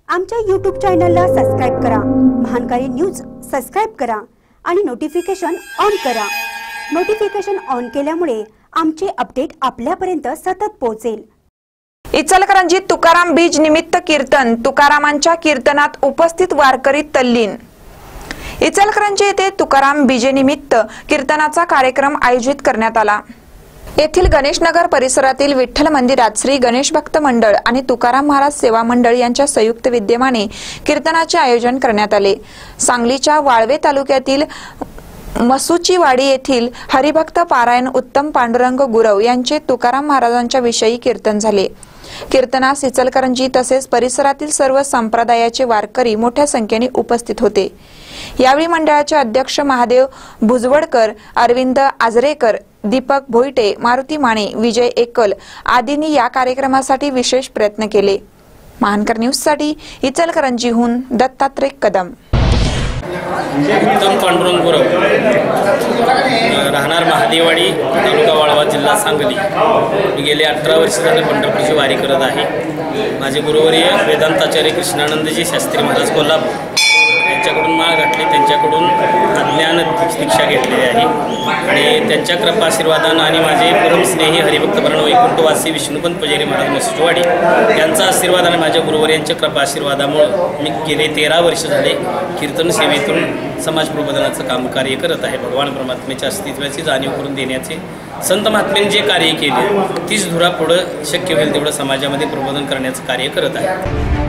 आमच्या YouTube चॅनलला subscribe करा, महानकारी न्यूज सबस्क्राइब करा आणि नोटिफिकेशन ऑन करा। नोटिफिकेशन ऑन केल्यामुळे आमचे अपडेट आपल्यापर्यंत सतत पोहोचेल। इचलकरंजीत तुकाराम बीज निमित्त कीर्तन, तुकारामांच्या कीर्तनात उपस्थित वारकरी तल्लीन। इचलकरंजी येथे तुकाराम बीजेनिमित्त कीर्तनाचा कार्यक्रम आयोजित करण्यात आला। येथील गणेशनगर परिसरातील विठ्ठल मंदिरात श्री गणेश भक्त मंडळ आणि तुकाराम महाराज सेवा मंडळ यांच्या संयुक्त विद्यमाने कीर्तनाचे आयोजन करण्यात आले। सांगलीच्या वाळवे तालुक्यातील मसूचीवाडी येथील हरिभक्त पारायण उत्तम पांडुरंग गुरव यांचे तुकाराम महाराजांच्या विषयी कीर्तन झाले। कीर्तनास इचलकरंजी तसेच परिसरातील सर्व संप्रदायाचे वारकरी मोठ्या संख्येने उपस्थित होते। यावेळी मंडळाचे अध्यक्ष महादेव भुजवडकर, अरविंद आजरेकर, दीपक भोईटे, मारुती माने, विजय एकल आदींनी या कार्यक्रमासाठी विशेष प्रयत्न केले। महानकर न्यूजसाठी इचलकरंजीहून दत्तात्रय कदम। उत्तम पांडुरंग गुरव, राहणार महादेवाडी, तालुका वाळवा, जिल्हा सांगली। मी गेले 18 वर्ष झाले पंढरपूरची वारी करत आहे। माझे गुरुवर्य वेदांताचार्य कृष्णानंदजी शास्त्री महाराज कोल्हापूर त्यांच्याकडून माळ घातली, त्यांच्याकडून ज्ञान दीक्षा घेतलेली आहे आणि त्यांच्या कृपा आशीर्वादानं आणि माझे परमस्नेही हरिभक्तपरायण वैकुंठवासी विष्णुपंत पुजारी महाराज मसूचीवाडी यांचा आशीर्वाद आणि माझ्या गुरुवर्यांच्या कृपा आशीर्वादामुळे मी गेले 13 वर्ष झाले कीर्तन सेवेतून समाज प्रबोधनाचं काम कार्य करत आहे। भगवान परमात्म्याच्या अस्तित्वाची जाणीव करून देण्याचे संत महात्म्यांनी जे कार्य केले तीच धुरा पुढं शक्य होईल तेवढं समाजामध्ये प्रबोधन करण्याचं कार्य करत आहे।